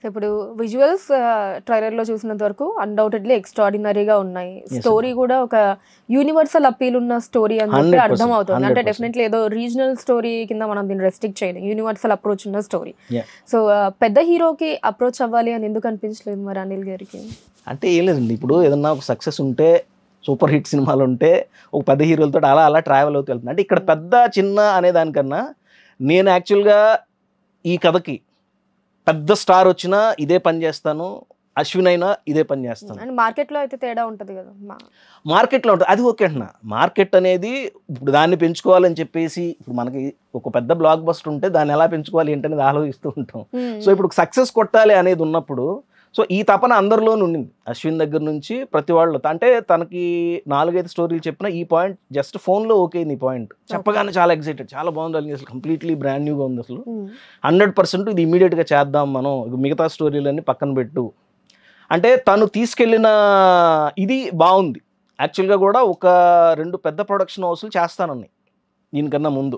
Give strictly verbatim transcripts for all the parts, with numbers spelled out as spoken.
ఇప్పుడు visuals trailer లో చూసినంత వరకు అన్డౌటెడ్లీ ఎక్స్ట్రాడినరీగా ఉన్నాయి. స్టోరీ కూడా ఒక యూనివర్సల్ అపీల్ ఉన్న స్టోరీ అని చెప్పి అర్థం అవుతుంది. అంటే డెఫినెట్లీ ఏదో రీజనల్ స్టోరీ కింద మనం దీన్ని రెస్ట్రిక్ట్ చేయలేం, యూనివర్సల్ అప్రోచ్ ఉన్న స్టోరీ. సో పెద్ద హీరోకి అప్రోచ్ అవ్వాలి అని ఎందుకు అనిపించలేదు మరి అనిల్ గారికి? అంటే ఏం లేదండి, ఇప్పుడు ఏదన్నా ఒక సక్సెస్ ఉంటే, సూపర్ హిట్ సినిమాలు ఉంటే ఒక పెద్ద హీరోలతో అలా అలా ట్రావెల్ అవుతూ వెళ్తుంది. అంటే ఇక్కడ పెద్ద చిన్న అనే దానికన్నా నేను యాక్చువల్గా ఈ కథకి పెద్ద స్టార్ వచ్చినా ఇదే పని చేస్తాను, అశ్విన్ అయినా ఇదే పని చేస్తాను. మార్కెట్లో అయితే తేడా ఉంటుంది కదా, మార్కెట్లో ఉంటుంది అది ఓకే అంటున్నా. మార్కెట్ అనేది ఇప్పుడు దాన్ని పెంచుకోవాలని చెప్పేసి ఇప్పుడు మనకి ఒక పెద్ద బ్లాక్ బస్టర్ ఉంటే దాన్ని ఎలా పెంచుకోవాలి ఏంటనేది ఆలోచిస్తూ ఉంటాం. సో ఇప్పుడు సక్సెస్ కొట్టాలి అనేది ఉన్నప్పుడు సో ఈ తపన అందరిలోనూ ఉండింది. అశ్విన్ దగ్గర నుంచి ప్రతి వాళ్ళు, అంటే తనకి నాలుగైదు స్టోరీలు చెప్పిన ఈ పాయింట్ జస్ట్ ఫోన్లో ఓకే ఈ పాయింట్ చెప్పగానే చాలా ఎక్సైటెడ్, చాలా బాగుంది అసలు, కంప్లీట్లీ బ్రాండ్ న్యూగా ఉంది అసలు, హండ్రెడ్ పర్సెంట్ ఇది ఇమీడియట్గా చేద్దాం మనం, మిగతా స్టోరీలన్నీ పక్కన పెట్టు అంటే తను తీసుకెళ్ళిన ఇది బాగుంది. యాక్చువల్గా కూడా ఒక రెండు పెద్ద ప్రొడక్షన్ హౌస్లు చేస్తానన్నాయి దీనికన్నా ముందు.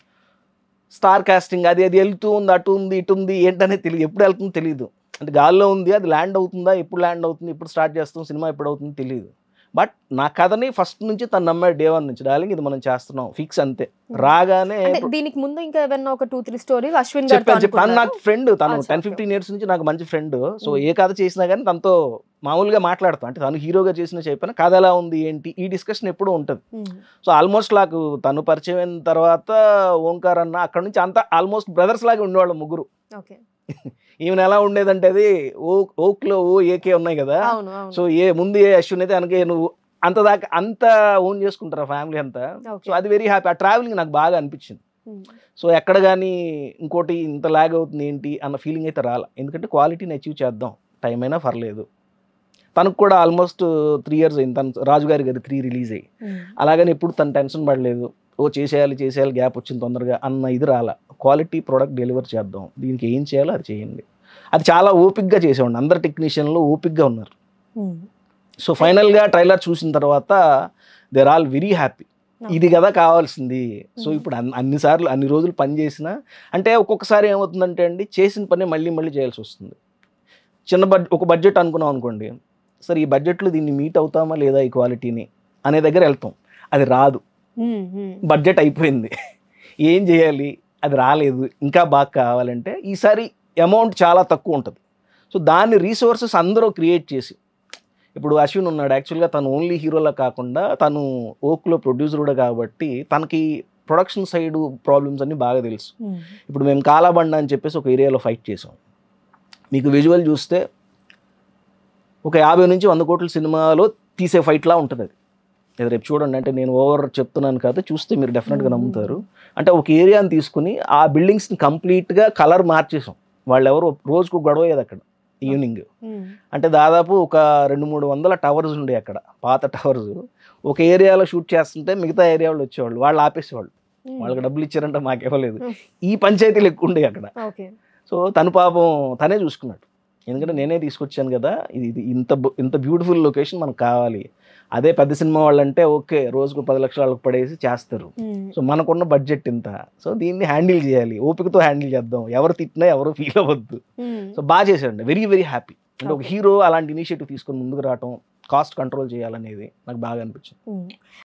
స్టార్ కాస్టింగ్ అది అది వెళ్తూ ఉంది, అటు ఉంది ఇటు ఉంది ఏంటనేది తెలియదు, ఎప్పుడు వెళ్తుందో తెలియదు. అంటే గాల్లో ఉంది, అది ల్యాండ్ అవుతుందా, ఎప్పుడు ల్యాండ్ అవుతుంది, ఎప్పుడు స్టార్ట్ చేస్తాం, సినిమా ఎప్పుడు అవుతుందో తెలియదు. బట్ నా కథని ఫస్ట్ నుంచి తను నమ్మాడు డే వన్ నుంచి, డార్లింగ్ ఇది మనం చేస్తున్నాం ఫిక్స్ అంతే. రాగానే దీనికి ముందు ఇంకా ఏదన్నా ఒక టూ త్రీ స్టోరీస్ అశ్విన్ తను నాకు ఫ్రెండ్, తను టెన్ ఫిఫ్టీన్ ఇయర్స్ నుంచి నాకు మంచి ఫ్రెండ్. సో ఏ కథ చేసినా కానీ తనతో మామూలుగా మాట్లాడతాం, అంటే తను హీరోగా చేసినా చెప్పినా కథ ఎలా ఉంది ఏంటి ఈ డిస్కషన్ ఎప్పుడూ ఉంటుంది. సో ఆల్మోస్ట్ నాకు తను పరిచయం అయిన తర్వాత ఓంకార్ అన్న అక్కడ నుంచి అంతా ఆల్మోస్ట్ బ్రదర్స్ లాగా ఉండేవాళ్ళు ముగ్గురు. ఈమెను ఎలా ఉండేదంటే అది ఓ ఓక్లో ఓ ఏకే ఉన్నాయి కదా, సో ఏ ముందు ఏ అశ్విన్ అయితే అనకే నువ్వు అంత దాకా అంత ఓన్ చేసుకుంటారు ఫ్యామిలీ అంతా. సో అది వెరీ హ్యాపీ. ఆ ట్రావెలింగ్ నాకు బాగా అనిపించింది. సో ఎక్కడ కానీ ఇంకోటి ఇంత లాగ్ అవుతుంది ఏంటి అన్న ఫీలింగ్ అయితే రాలా, ఎందుకంటే క్వాలిటీని అచీవ్ చేద్దాం, టైం అయినా పర్లేదు. తనకు కూడా ఆల్మోస్ట్ త్రీ ఇయర్స్ అయింది, తను రాజుగారి గారి త్రీ రిలీజ్ అయ్యి, అలాగని ఎప్పుడు తను టెన్షన్ పడలేదు, ఓ చేసేయాలి చేసేయాలి గ్యాప్ వచ్చింది తొందరగా అన్న ఇది రాలా. క్వాలిటీ ప్రోడక్ట్ డెలివర్ చేద్దాం, దీనికి ఏం చేయాలో అది చేయండి. అది చాలా ఓపిక్గా చేసేవాడిని, అందరు టెక్నీషియన్లు ఓపిక్గా ఉన్నారు. సో ఫైనల్గా ట్రైలర్ చూసిన తర్వాత they are all very happy, ఇది కదా కావాల్సింది. సో ఇప్పుడు అన్ని అన్నిసార్లు అన్ని రోజులు పని చేసినా అంటే ఒక్కొక్కసారి ఏమవుతుందంటే అండి, చేసిన పని మళ్ళీ మళ్ళీ చేయాల్సి వస్తుంది. చిన్న బడ్జెట్ ఒక బడ్జెట్ అనుకున్నాం అనుకోండి, సరే ఈ బడ్జెట్లో దీన్ని మీట్ అవుతామా లేదా ఈ క్వాలిటీని అనే దగ్గర వెళ్తాం, అది రాదు, బడ్జెట్ అయిపోయింది, ఏం చేయాలి, అది రాలేదు, ఇంకా బాగా కావాలంటే ఈసారి అమౌంట్ చాలా తక్కువ ఉంటుంది. సో దాన్ని రీసోర్సెస్ అందరూ క్రియేట్ చేసి, ఇప్పుడు అశ్విన్ ఉన్నాడు యాక్చువల్గా తను ఓన్లీ హీరోలా కాకుండా తను ఓక్లో ప్రొడ్యూసర్ కూడా కాబట్టి తనకి ప్రొడక్షన్ సైడ్ ప్రాబ్లమ్స్ అన్నీ బాగా తెలుసు. ఇప్పుడు మేము కాలాబండ అని చెప్పేసి ఒక ఏరియాలో ఫైట్ చేసాం, మీకు విజువల్ చూస్తే ఒక యాభై నుంచి వంద కోట్ల సినిమాలో తీసే ఫైట్లా ఉంటుంది అది. ఇది రేపు చూడండి, అంటే నేను ఓవర్ చెప్తున్నాను కాదు, చూస్తే మీరు డెఫినెట్గా నమ్ముతారు. అంటే ఒక ఏరియాని తీసుకుని ఆ బిల్డింగ్స్ని కంప్లీట్గా కలర్ మార్చేసాం. వాళ్ళు ఎవరు రోజుకు గొడవ అయ్యేది అక్కడ ఈవినింగ్. అంటే దాదాపు ఒక రెండు మూడు వందల టవర్స్ ఉండే అక్కడ, పాత టవర్స్. ఒక ఏరియాలో షూట్ చేస్తుంటే మిగతా ఏరియా వాళ్ళు వచ్చేవాళ్ళు, వాళ్ళు ఆపేసేవాళ్ళు, వాళ్ళకి డబ్బులు ఇచ్చారంటే మాకు ఇవ్వలేదు. ఈ పంచాయతీలు ఎక్కువ ఉండే అక్కడ. సో తను పాపం తనే చూసుకున్నాడు, ఎందుకంటే నేనే తీసుకొచ్చాను కదా, ఇది ఇది ఇంత ఇంత బ్యూటిఫుల్ లొకేషన్ మనకు కావాలి. అదే పెద్ద సినిమా వాళ్ళు అంటే ఓకే రోజుకు పది లక్షలు వాళ్ళకి పడేసి చేస్తారు. సో మనకున్న బడ్జెట్ ఇంత, సో దీన్ని హ్యాండిల్ చేయాలి, ఓపికతో హ్యాండిల్ చేద్దాం, ఎవరు తిట్టినా ఎవరు ఫీల్ అవ్వద్దు. సో బాగా చేశాడు, వెరీ వెరీ హ్యాపీ. అంటే ఒక హీరో అలాంటి ఇనిషియేటివ్ తీసుకొని ముందుకు రావటం, కాస్ట్ కంట్రోల్ చేయాలనేది నాకు బాగా అనిపించింది.